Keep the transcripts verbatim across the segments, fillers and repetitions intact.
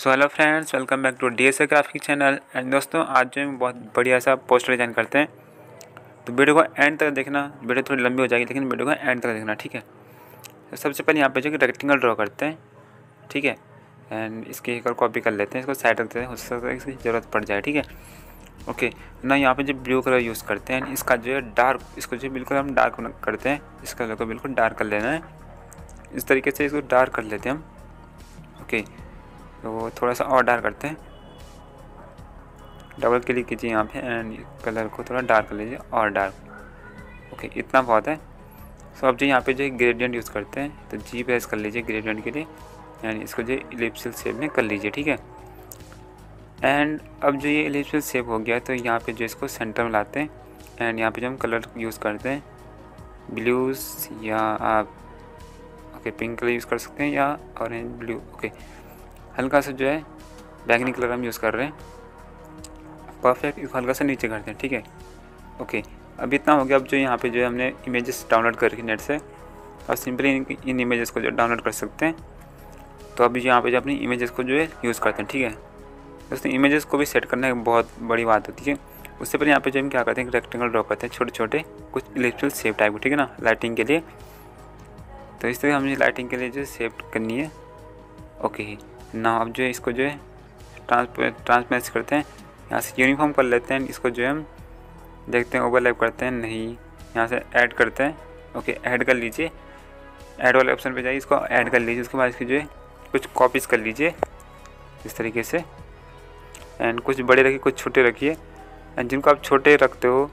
So hello friends, welcome back to D S A graphic channel. And दोस्तों, आज जो हम बहुत बढ़िया सा पोस्टर डिजाइन करते हैं, तो वीडियो को एंड तक देखना। वीडियो थोड़ी लंबी हो जाएगी, लेकिन वीडियो को एंड तक देखना, ठीक है। तो सबसे पहले यहाँ पे जो कि रेक्टेंगल ड्रॉ करते हैं, ठीक है। एंड इसकी एक और कॉपी कर लेते हैं, इसको साइड रखते हैं, हो सकता है इसकी ज़रूरत पड़ जाए, ठीक है। ओके ना, यहाँ पे जो ब्लू कलर यूज़ करते हैं, इसका जो है डार्क, इसको जो बिल्कुल हम डार्क करते हैं, इस कलर को बिल्कुल डार्क कर लेना है। इस तरीके से इसको डार्क कर लेते हैं हम। ओके, तो थोड़ा सा और डार्क करते हैं, डबल क्लिक कीजिए यहाँ पे एंड कलर को थोड़ा डार्क कर लीजिए और डार्क। ओके, इतना बहुत है। सो अब जो यहाँ पे जो ग्रेडियंट यूज़ करते हैं, तो जी प्रेस कर लीजिए ग्रेडियंट के लिए एंड इसको जो इलिप्सिस शेप में कर लीजिए, ठीक है। एंड अब जो ये इलिप्सिस शेप हो गया, तो यहाँ पे जो इसको सेंटर में लाते हैं एंड यहाँ पे जो हम कलर यूज़ करते हैं ब्लूज, या आप ओके पिंक कलर यूज़ कर सकते हैं या ऑरेंज ब्लू। ओके, हल्का सा जो है बैंगनी कलर हम यूज़ कर रहे हैं। परफेक्ट, इसको हल्का सा नीचे करते हैं, ठीक है। ओके, अब इतना हो गया। अब जो यहाँ पे जो है हमने इमेजेस डाउनलोड करके नेट से, और सिंपली इन, इन इमेजेस को जो डाउनलोड कर सकते हैं। तो अभी यहाँ पे जो अपनी इमेजेस को जो है यूज़ करते हैं, ठीक है। दोस्तों, इमेजेस को भी सेट करना एक बहुत बड़ी बात होती है। उससे पहले यहाँ पे जो हम क्या करते हैं, रेक्टेंगल ड्रॉ करते हैं, छोटे छोटे कुछ इलिप्टिकल शेप टाइप को, ठीक है ना, लाइटिंग के लिए। तो इस तरह हमें लाइटिंग के लिए जो शेप करनी है। ओके ना, अब जो है इसको जो है ट्रांसपेरेंस करते हैं, यहाँ से यूनिफॉर्म कर लेते हैं। इसको जो है हम देखते हैं ओवरलैप करते हैं, नहीं, यहाँ से ऐड करते हैं। ओके, ऐड कर लीजिए, ऐड वाले ऑप्शन पे जाइए, इसको ऐड कर लीजिए। उसके बाद इसकी जो है कुछ कॉपीज़ कर लीजिए इस तरीके से, एंड कुछ बड़े रखिए, कुछ छोटे रखिए। एंड जिनको आप छोटे रखते हो,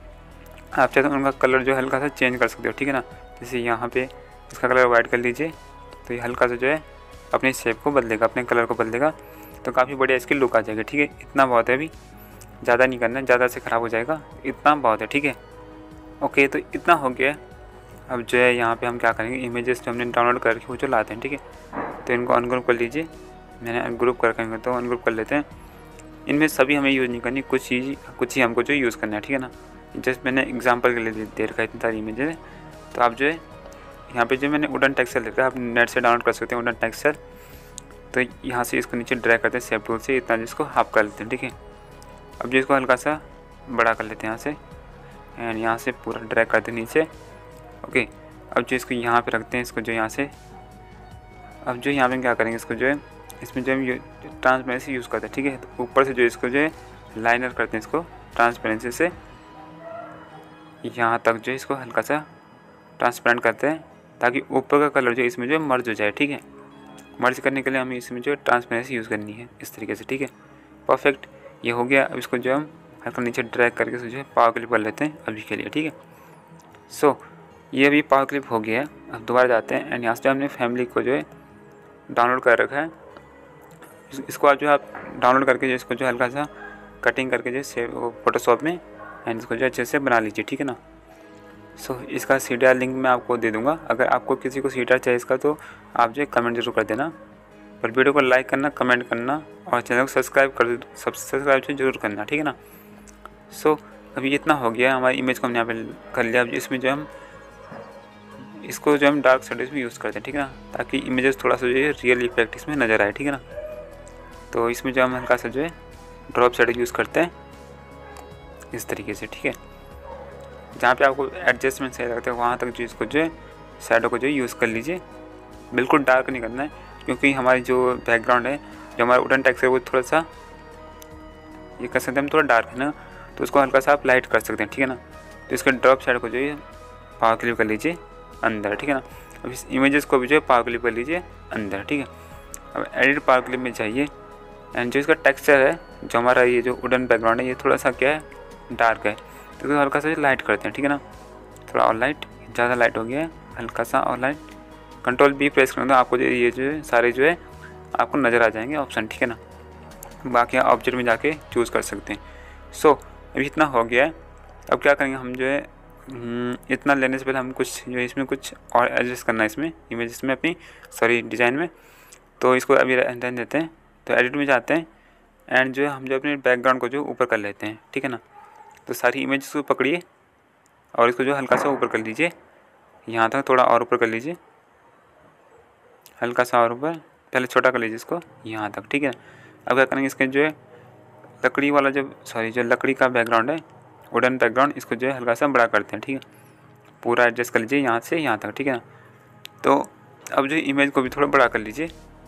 आप चाहते हो उनका कलर जो हल्का सा चेंज कर सकते हो, ठीक है ना। जैसे यहाँ पे इसका कलर वाइट कर लीजिए, तो ये हल्का सा जो है अपने शेप को बदलेगा, अपने कलर को बदलेगा, तो काफ़ी बढ़िया इसकी लुक आ जाएगी, ठीक है। इतना बहुत है, अभी ज़्यादा नहीं करना है, ज़्यादा से ख़राब हो जाएगा, इतना बहुत है, ठीक है। ओके, तो इतना हो गया। अब जो है यहाँ पे हम क्या करेंगे, इमेजेस जो हमने डाउनलोड करके वो जो लाते हैं, ठीक है। तो इनको अनग्रुप कर लीजिए, मैंने अनग्रुप कर करेंगे तो अनग्रुप कर लेते हैं। इनमें सभी हमें यूज़ नहीं करनी, कुछ ही कुछ ही हमको जो यूज़ करना है, ठीक है ना। जस्ट मैंने एग्जाम्पल के लिए दे रखा है इतनी सारी इमेजेस। तो आप जो है यहाँ पे जो मैंने वुडन टेक्सचर लिखा है, आप नेट से डाउनलोड कर सकते हैं वुडन टेक्सचर। तो यहाँ से इसको नीचे ड्रैग करते हैं शेप टूल से, इतना जिसको हाफ कर लेते हैं, ठीक है। अब जो इसको हल्का सा बड़ा कर लेते हैं यहाँ से, एंड यहाँ से पूरा ड्रैग करते हैं नीचे। ओके, अब जो इसको यहाँ पे रखते हैं, इसको जो यहाँ से, अब जो यहाँ पे क्या करेंगे, इसको जो है इसमें जो हम ट्रांसपेरेंसी यूज़ करते हैं, ठीक है। तो ऊपर से जो इसको जो है लाइनर करते हैं, इसको ट्रांसपेरेंसी से यहाँ तक जो है इसको हल्का सा ट्रांसपेरेंट करते हैं, ताकि ऊपर का कलर जो इसमें जो मर्ज हो जाए, ठीक है। मर्ज करने के लिए हमें इसमें जो ट्रांसपेरेंसी यूज़ करनी है इस तरीके से, ठीक है। परफेक्ट, ये हो गया। अब इसको जो हम हल्का नीचे ड्रैग करके जो है पावर क्लिप कर लेते हैं अभी के लिए, ठीक है। सो so, ये अभी पावर क्लिप हो गया है। अब दोबारा जाते हैं एंड यहाँ से हमने फैमिली को जो है डाउनलोड कर रखा है, इसको आप जो आप डाउनलोड करके जो इसको जो हल्का सा कटिंग करके जो सेव फोटोशॉप में, एंड इसको जो अच्छे से बना लीजिए, ठीक है ना। सो so, इसका सी डी आर लिंक मैं आपको दे दूंगा। अगर आपको किसी को सी डी आर चाहिए इसका, तो आप जो कमेंट जरूर कर देना। और वीडियो को लाइक करना, कमेंट करना, और चैनल को सब्सक्राइब कर सब्सक्राइब जरूर करना, ठीक है ना। सो so, अभी इतना हो गया, हमारी इमेज को हमने यहाँ पे कर लिया। अब इसमें जो हम इसको जो हम डार्क शेडोज में यूज़ करते हैं, ठीक है ना, ताकि इमेजेस थोड़ा सा जो है रियल इफेक्ट इसमें नज़र आए, ठीक है ना। तो इसमें जो हम हल्का सा जो है ड्रॉप शेडो यूज़ करते हैं इस तरीके से, ठीक है। जहाँ पे आपको एडजस्टमेंट सही लगता है वहाँ तक जो इसको जो है शैडो को जो यूज़ कर लीजिए। बिल्कुल डार्क नहीं करना है, क्योंकि हमारी जो बैकग्राउंड है, जो हमारा वुडन टेक्सचर है, वो थोड़ा सा ये कर सकते हैं हम थोड़ा डार्क है ना, तो उसको हल्का सा आप लाइट कर सकते हैं, ठीक है ना। तो इसके ड्रॉप शैडो को जो है पावर क्लिप कर लीजिए अंदर, ठीक है ना। अब इस इमेजेस को भी जो है पावर क्लिप कर लीजिए अंदर, ठीक है। अब एडिट पावर क्लिप में जाइए, एंड जो इसका टेक्सचर है, जो हमारा ये जो वुडन बैकग्राउंड है, ये थोड़ा सा क्या है डार्क है, तो इसको हल्का सा लाइट करते हैं, ठीक है ना। थोड़ा और लाइट, ज़्यादा लाइट हो गया है, हल्का सा और लाइट। कंट्रोल बी प्रेस करें तो आपको जो ये जो है सारे जो है आपको नज़र आ जाएंगे ऑप्शन, ठीक है ना। बाकी ऑब्जेक्ट में जाके चूज़ कर सकते हैं। सो so, अभी इतना हो गया है। अब क्या करेंगे हम जो है, इतना लेने से पहले हम कुछ जो है इसमें कुछ और एडजस्ट करना है इसमें इमेजेस में अपनी, सॉरी डिज़ाइन में। तो इसको अभी रहने देते हैं। तो एडिट में जाते हैं एंड जो है हम जो अपने बैकग्राउंड को जो ऊपर कर लेते हैं, ठीक है ना। तो सारी इमेजेस को पकड़िए और इसको जो हल्का सा ऊपर कर लीजिए, यहाँ तक थोड़ा और ऊपर कर लीजिए, हल्का सा और ऊपर, पहले छोटा कर लीजिए इसको यहाँ तक, ठीक है। अब क्या करेंगे, इसके जो है लकड़ी वाला जो सॉरी जो लकड़ी का बैकग्राउंड है, वुडन बैकग्राउंड, इसको जो है हल्का सा बड़ा करते हैं, ठीक है। पूरा एडजस्ट कर लीजिए यहाँ से यहाँ तक, ठीक है ना। तो अब जो इमेज को भी थोड़ा बड़ा कर लीजिए,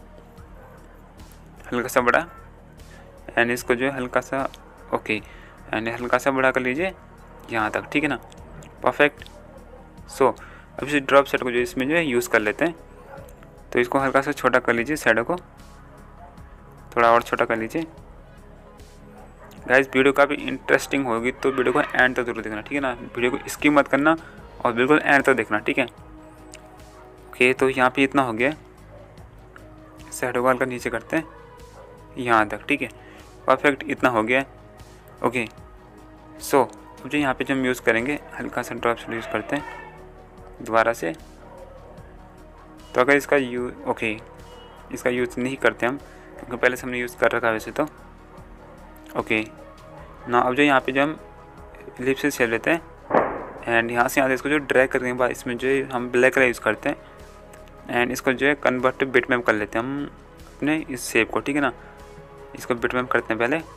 हल्का सा बड़ा, एंड इसको जो है हल्का सा ओके एंड हल्का सा बड़ा कर लीजिए यहाँ तक, ठीक है ना। परफेक्ट। सो अब इस ड्रॉप सेट को जो इसमें जो है यूज़ कर लेते हैं। तो इसको हल्का सा छोटा कर लीजिए, शैडो को थोड़ा और छोटा कर लीजिए। गाइस वीडियो काफ़ी इंटरेस्टिंग होगी तो वीडियो को एंड तक जरूर देखना, ठीक है ना। वीडियो को स्किप मत करना और बिल्कुल एंड तक देखना, ठीक है। ओके, तो यहाँ पे इतना हो गया, शैडो को हल्का नीचे करते हैं यहाँ तक, ठीक है। परफेक्ट, इतना हो गया। ओके, सो अब जो यहाँ पे जो हम यूज़ करेंगे, हल्का सा ड्रॉप शेडो यूज़ करते हैं दोबारा से। तो अगर इसका यूज ओके इसका यूज़ नहीं करते हम, क्योंकि पहले से हमने यूज़ कर रखा है वैसे तो। ओके ना, अब जो यहाँ पे जो हम लिप से छेड़ लेते हैं एंड यहाँ से यहाँ से इसको जो ड्रैग करने के बाद इसमें जो है हम ब्लैक कलर यूज़ करते हैं एंड इसको जो है कन्वर्ट टू बिटमैप कर लेते हैं हम अपने इस शेप को, ठीक है ना। इसको बिटमैप करते हैं पहले।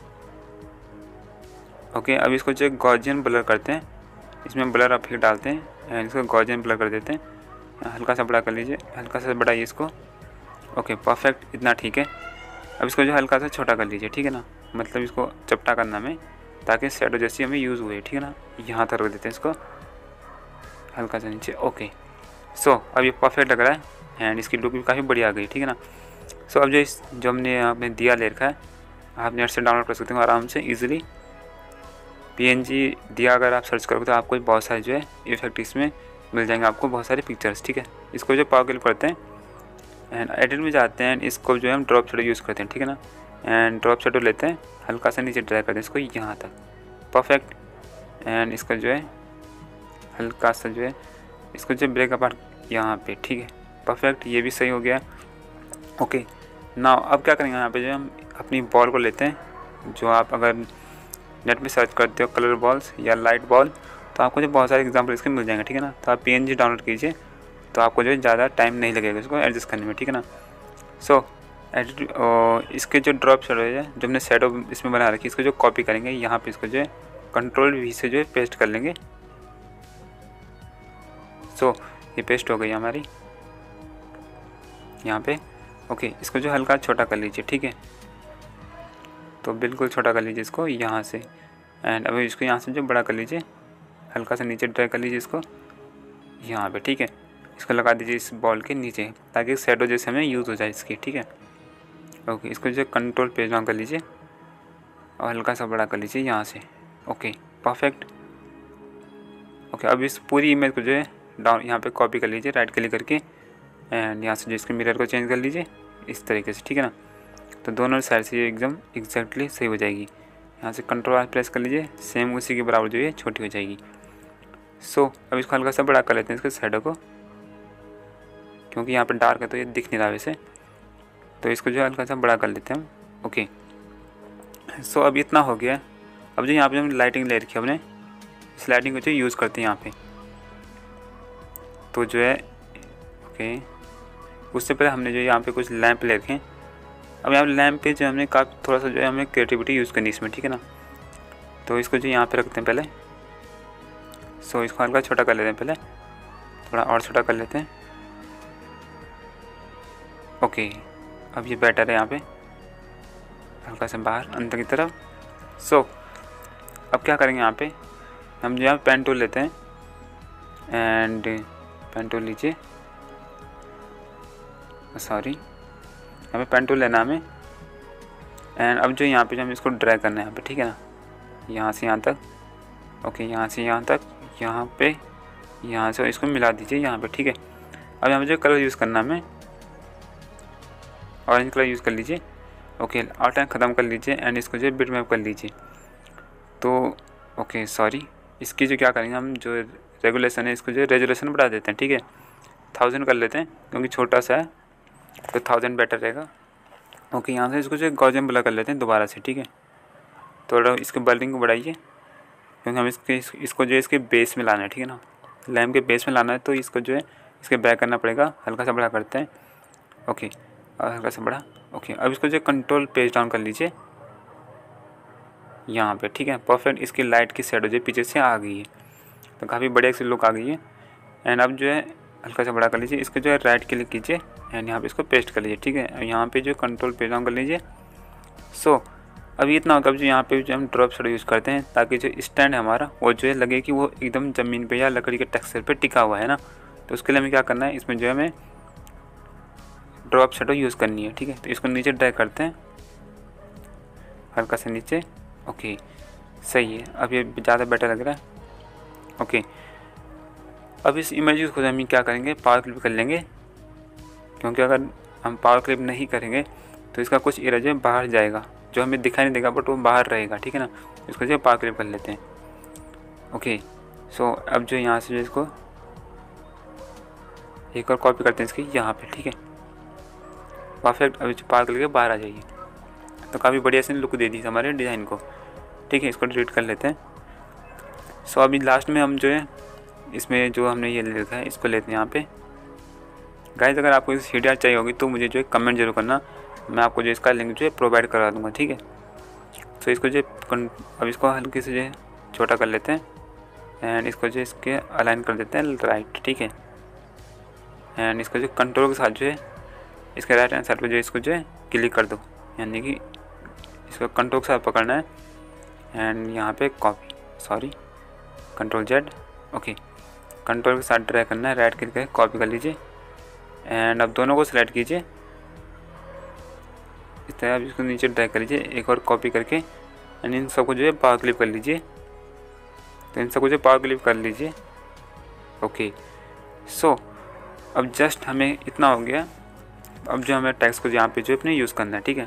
ओके, अब इसको जो है गॉसियन ब्लर करते हैं, इसमें ब्लर आप फिर डालते हैं एंड इसको गॉसियन ब्लर कर देते हैं। हल्का सा बड़ा कर लीजिए, हल्का सा बढ़ाइए इसको। ओके परफेक्ट, इतना ठीक है। अब इसको जो हल्का सा छोटा कर लीजिए, ठीक है ना, मतलब इसको चपटा करना में, ताकि शैडो जैसी हमें यूज़ हुए, ठीक है ना। यहाँ तक रख देते हैं इसको हल्का सा नीचे। ओके, सो अब ये परफेक्ट लग रहा है एंड इसकी लुक भी काफ़ी बढ़िया आ गई, ठीक है ना। सो अब जो इस जो हमने यहाँ पे दिया ले रखा है, आप नेट से डाउनलोड कर सकते हो आराम से ईजिली। पीएनजी दिया अगर आप सर्च करोगे तो आपको बहुत सारे जो है इफेक्ट इसमें मिल जाएंगे, आपको बहुत सारे पिक्चर्स, ठीक है। इसको जो पावर क्लिक करते हैं एंड एडिट में जाते हैं, इसको जो है हम ड्रॉप शेडो यूज़ करते हैं, ठीक है ना। एंड ड्रॉप शेडो लेते हैं, हल्का सा नीचे ड्रैग करते हैं इसको यहाँ तक, परफेक्ट। एंड इसको जो है हल्का सा जो है इसको जो ब्रेक अपार्ट यहाँ पे, ठीक है, परफेक्ट, ये भी सही हो गया। ओके ना, अब क्या करेंगे, यहाँ पे जो हम अपनी बॉल को लेते हैं, जो आप अगर नेट में सर्च करते हो कलर बॉल्स या लाइट बॉल, तो आपको जो बहुत सारे एग्जांपल इसके मिल जाएंगे, ठीक है ना। तो आप पीएनजी डाउनलोड कीजिए, तो आपको जो है ज़्यादा टाइम नहीं लगेगा इसको एडजस्ट करने में, ठीक है ना। सो एडिट इसके जो ड्रॉप शेडो है, जो हमने शेडो इसमें बना रखी है, इसको जो कॉपी करेंगे यहाँ पे, इसको जो है कंट्रोल वी से जो है पेस्ट कर लेंगे। सो ये पेस्ट हो गई हमारी यहाँ पे। ओके, इसको जो हल्का छोटा कर लीजिए, ठीक है, तो बिल्कुल छोटा कर लीजिए इसको यहाँ से। एंड अभी इसको यहाँ से जो बड़ा कर लीजिए, हल्का सा नीचे ड्रैग कर लीजिए इसको यहाँ पे, ठीक है। इसको लगा दीजिए इस बॉल के नीचे, ताकि शैडो जैसे हमें यूज़ हो जाए इसकी, ठीक है। ओके, इसको जो कंट्रोल पेज डाउन कर लीजिए और हल्का सा बड़ा कर लीजिए यहाँ से। Okay perfect. ओके, अब इस पूरी इमेज को जो है डाउन यहाँ पे कॉपी कर लीजिए, राइट क्लिक करके एंड यहाँ से जो इसके मिरर को चेंज कर लीजिए इस तरीके से, ठीक है ना। तो दोनों साइड से ये एकदम एग्जैक्टली सही हो जाएगी। यहाँ से कंट्रोल आर प्रेस कर लीजिए, सेम उसी के बराबर जो है छोटी हो जाएगी। सो so, अब इसको हल्का सा बड़ा कर लेते हैं इसके शैडो को, क्योंकि यहाँ पे डार्क है तो ये दिख नहीं रहा वैसे, तो इसको जो हल्का सा बड़ा कर लेते हैं हम। ओके, सो so, अब इतना हो गया। अब जो यहाँ पे हमने लाइटिंग ले रखी है, हमने इस लाइटिंग को जो यूज़ करते हैं यहाँ पे, तो जो है ओके उससे पहले हमने जो यहाँ पे कुछ लैंप ले रखे हैं। अब यहाँ लैंप पे जो हमने काफ़ी थोड़ा सा जो है हमें क्रिएटिविटी यूज़ करनी इसमें, ठीक है ना। तो इसको जो यहाँ पे रखते हैं पहले। सो so, इसको हल्का छोटा कर लेते हैं पहले, थोड़ा और छोटा कर लेते हैं। ओके, अब ये बेटर है यहाँ पे, हल्का सा बाहर अंदर की तरफ। सो so, अब क्या करेंगे, यहाँ पे हम जो यहाँ पेन टूल लेते हैं एंड पेन टूल लीजिए, सॉरी यहाँ पे पेन टूल लेना हमें। एंड अब जो यहाँ पे जो हम इसको ड्रैग करना है यहाँ पे, ठीक है ना, यहाँ से यहाँ तक। ओके, यहाँ से यहाँ तक, यहाँ पे, यहाँ से इसको मिला दीजिए यहाँ पे, ठीक है। अब यहाँ पे जो कलर यूज़ करना हमें, ऑरेंज कलर यूज़ कर लीजिए। ओके, आउटलाइन ख़त्म कर लीजिए एंड इसको जो बिटमैप कर लीजिए। तो ओके सॉरी, इसकी जो क्या करेंगे हम, जो रेगुलेशन है इसको जो रेजुलेशन बढ़ा देते हैं, ठीक है, थाउजेंड कर लेते हैं, क्योंकि छोटा सा है तो थाउजेंड बेटर रहेगा। ओके, यहाँ से इसको जो गॉसियन ब्लर कर लेते हैं दोबारा से, ठीक है। थोड़ा इसके ब्लरिंग को बढ़ाइए, क्योंकि हम इसके इस, इसको जो है इसके बेस में लाना है, ठीक है ना, लैम्प के बेस में लाना है, तो इसको जो है इसके बैक करना पड़ेगा, हल्का सा बड़ा करते हैं। ओके, और हल्का सा बड़ा। ओके, अब इसको जो कंट्रोल पेज डाउन कर लीजिए यहाँ पे, ठीक है। परफेक्ट इसकी लाइट की शेडो जो पीछे से आ गई है, तो काफ़ी बढ़िया सी लुक आ गई है। एंड अब जो है हल्का सा बड़ा कर लीजिए, इसको जो है राइट क्लिक कीजिए एंड यहाँ पे इसको पेस्ट कर लीजिए, ठीक है। यहाँ पे जो कंट्रोल पेज डाउन कर लीजिए। सो so, अभी इतना होगा, जो यहाँ पे जो हम ड्रॉप शेडो यूज़ करते हैं ताकि जो स्टैंड है हमारा वो जो है लगे कि वो एकदम ज़मीन पे या लकड़ी के टेक्सचर पे टिका हुआ है ना। तो उसके लिए हमें क्या करना है, इसमें जो है हमें ड्रॉप शेडो यूज़ करनी है, ठीक है। तो इसको नीचे ड्रैग करते हैं हल्का से नीचे। ओके सही है, अब ये ज़्यादा बेटर लग रहा है। ओके, अब इस इमेज को हम क्या करेंगे, पावर क्लिप कर लेंगे, क्योंकि अगर हम पावर क्लिप नहीं करेंगे तो इसका कुछ एरिया जो है बाहर जाएगा, जो हमें दिखाई नहीं देगा बट वो बाहर रहेगा, ठीक है ना। इसको जो पावर क्लिप कर लेते हैं। ओके सो अब जो यहाँ से जो इसको एक और कॉपी करते हैं इसकी यहाँ पे, ठीक है। परफेक्ट, अभी जो पावर क्लिप बाहर आ जाइए, तो काफ़ी बढ़िया से लुक दे दी हमारे डिज़ाइन को, ठीक है। इसको डिलीट कर लेते हैं। सो अभी लास्ट में हम जो है इसमें जो हमने ये लिखा है इसको लेते हैं यहाँ पे। गाइस अगर आपको इस सी डी आर चाहिए होगी तो मुझे जो है कमेंट जरूर करना, मैं आपको जो इसका लिंक जो है प्रोवाइड करा दूँगा, ठीक है। तो इसको जो अब इसको हल्के से जो है छोटा कर लेते हैं एंड इसको जो इसके अलाइन कर देते हैं राइट, ठीक है। एंड इसको जो कंट्रोल के साथ जो है इसके राइट हैंड साइड पर जो इसको जो है क्लिक कर दो, यानी कि इसको कंट्रोल के साथ पकड़ना है एंड यहाँ पे copy, sorry control Z. Okay, control के साथ ड्रैग करना है, राइट क्लिक करके कॉपी कर लीजिए एंड अब दोनों को सिलेक्ट कीजिए इस तरह। अब इसको नीचे ड्रैग कर लीजिए एक और कॉपी करके एंड इन सबको जो है पावर क्लिप कर लीजिए। तो इन सबको जो पावर क्लिप कर लीजिए। ओके सो अब जस्ट हमें इतना हो गया। अब जो हमें टेक्स्ट को यहाँ पे जो अपने यूज़ करना है, ठीक है।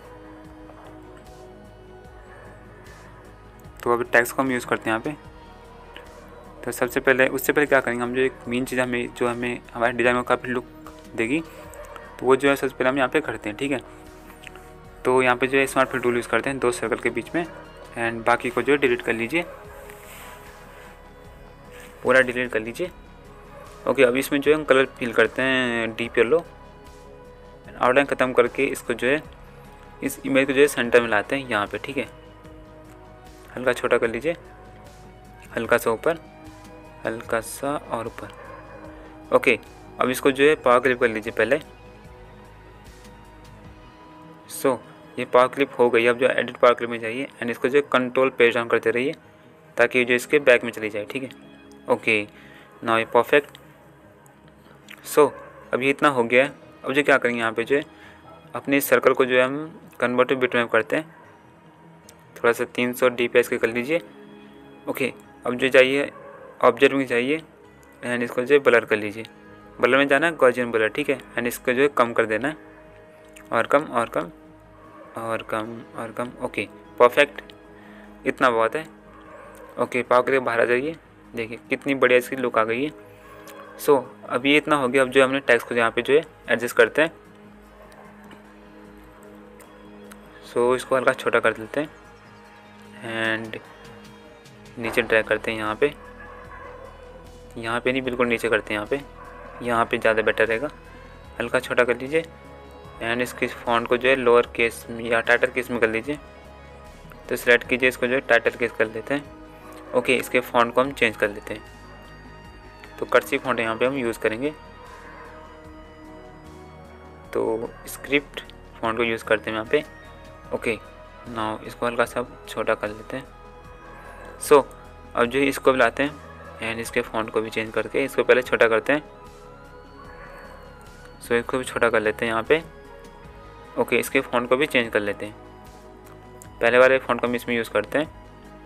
तो अभी टेक्स्ट को हम यूज़ करते हैं यहाँ पे। तो सबसे पहले उससे पहले क्या करेंगे, हम जो एक मेन चीज़ हमें जो हमें हमारे डिज़ाइन को काफ़ी लुक देगी, तो वो जो है सबसे पहले हम यहाँ पे करते हैं, ठीक है। तो यहाँ पे जो है स्मार्ट फिल टूल यूज़ करते हैं दो सर्कल के बीच में एंड बाकी को जो है डिलीट कर लीजिए, पूरा डिलीट कर लीजिए। ओके, अब इसमें जो है हम कलर फिल करते हैं डीप येलो। आउटलाइन ख़त्म करके इसको जो है इस इमेज को जो है सेंटर में लाते हैं यहाँ पे, ठीक है। हल्का छोटा कर लीजिए, हल्का सा ऊपर, हल्का सा और ऊपर। ओके, अब इसको जो है पावर क्लिप कर लीजिए पहले। सो so, ये पावर क्लिप हो गई। अब जो एडिट पावर क्लिप में जाइए एंड इसको जो कंट्रोल पेज डाउन करते रहिए ताकि जो इसके बैक में चली जाए, ठीक है। ओके नाउ ये परफेक्ट। सो अब ये इतना हो गया है। अब जो क्या करेंगे यहाँ पे जो है अपने सर्कल को जो है हम कन्वर्ट बिट मैप करते हैं, थोड़ा सा तीन सौ डी पी एस के कर लीजिए। ओके, अब जो जाइए ऑब्जेक्ट में जाइए एंड इसको जो है ब्लर कर लीजिए। ब्लर में जाना है गॉसियन ब्लर, ठीक है। एंड इसको जो है कम कर देना है, और कम और कम और कम और कम। ओके परफेक्ट, इतना बहुत है। ओके, पावर क्लिप बाहर आ जाइए, देखिए कितनी बढ़िया इसकी लुक आ गई है। सो so, अब ये इतना हो गया। अब जो हमने टेक्स्ट को यहाँ पे जो है एडजस्ट करते हैं। सो so, इसको हल्का छोटा कर देते हैं एंड नीचे ड्रैग करते हैं यहाँ पे। यहाँ पे नहीं, बिल्कुल नीचे करते हैं यहाँ पे, यहाँ पे ज़्यादा बेटर रहेगा। हल्का छोटा कर लीजिए एंड इसके फॉन्ट को जो है लोअर केस में या टाइटल केस में कर लीजिए। तो सिलेक्ट कीजिए, इसको जो है टाइटल केस कर लेते हैं। ओके, इसके फॉन्ट को हम चेंज कर लेते हैं। तो कर्सिव फॉन्ट यहाँ पे हम यूज़ करेंगे, तो स्क्रिप्ट फॉन्ट को यूज़ करते हैं यहाँ पे। ओके नाउ इसको हल्का सा छोटा कर लेते हैं। सो so, अब जो इसको भी लाते हैं एंड इसके फॉन्ट को भी चेंज करके इसको पहले छोटा करते हैं। सो so, इसको भी छोटा कर लेते हैं यहाँ पे। ओके okay, इसके फॉन्ट को भी चेंज कर लेते हैं। पहले वाले फॉन्ट को हम इसमें यूज़ करते हैं,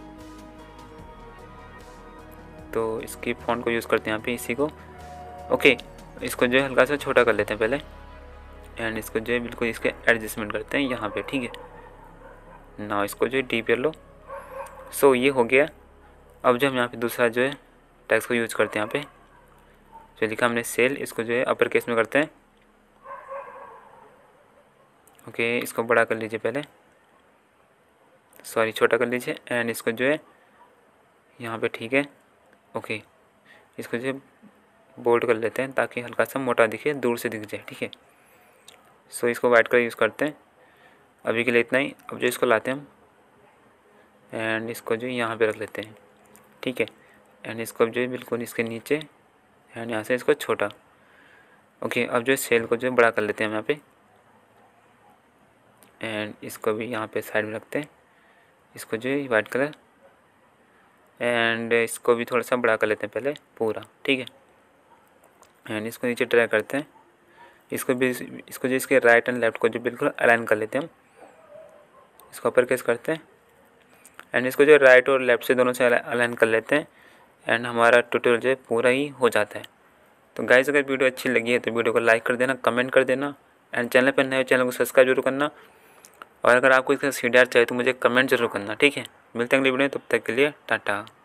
तो इसकी फॉन्ट को यूज़ करते हैं यहाँ पे इसी को। ओके okay, इसको जो है हल्का सा छोटा कर लेते हैं पहले एंड इसको जो है बिल्कुल इसके एडजस्टमेंट करते हैं यहाँ पे, ठीक है। ना इसको जो है डीप येलो। सो ये हो गया। अब जो हम यहाँ पे दूसरा जो है टेक्स्ट को यूज़ करते हैं, यहाँ पे जो लिखा हमने सेल, इसको जो है अपर केस में करते हैं। ओके, इसको बड़ा कर लीजिए पहले, सॉरी छोटा कर लीजिए एंड इसको जो है यहाँ पे, ठीक है। ओके, इसको जो है बोल्ड कर लेते हैं ताकि हल्का सा मोटा दिखे, दूर से दिख जाए, ठीक है। सो इसको वाइट कलर यूज़ करते हैं। अभी के लिए इतना ही। अब जो इसको लाते हैं हम एंड इसको जो यहाँ पे रख लेते हैं, ठीक है। एंड इसको जो है बिल्कुल इसके नीचे एंड यहाँ से इसको छोटा। ओके, अब जो सेल को जो है बड़ा कर लेते हैं हम यहाँ पे एंड इसको भी यहाँ पे साइड में रखते हैं। इसको जो है वाइट कलर एंड इसको भी थोड़ा सा बड़ा कर लेते हैं पहले पूरा, ठीक है। एंड इसको नीचे ड्रैग करते हैं। इसको भी इसको जो इसके राइट एंड लेफ्ट को जो बिल्कुल अलाइन कर लेते हैं हम। इसको अपर केस करते हैं एंड इसको जो राइट और लेफ्ट से दोनों से अलाइन कर लेते हैं एंड हमारा ट्यूटोरियल जो है पूरा ही हो जाता है। तो गाइस अगर वीडियो अच्छी लगी है तो वीडियो को लाइक कर देना, कमेंट कर देना एंड चैनल पर नए चैनल को सब्सक्राइब जरूर करना। और अगर आपको इसका सी डी आर चाहिए तो मुझे कमेंट जरूर करना, ठीक है। मिलते हैं अगली वीडियो में, तब तक के लिए टाटा।